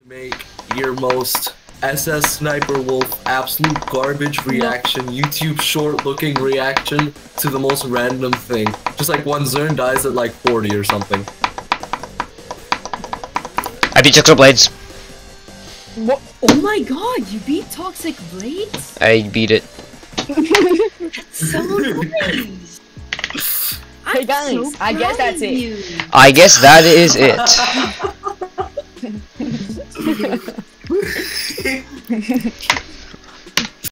Make your most SS Sniper Wolf absolute garbage reaction, YouTube short looking reaction to the most random thing. Just like when Zern dies at like 40 or something. I beat Toxic Blades. What? Oh my god, you beat Toxic Blades? I beat it. So nice! Hey guys, I guess that's it. You. I guess that is it.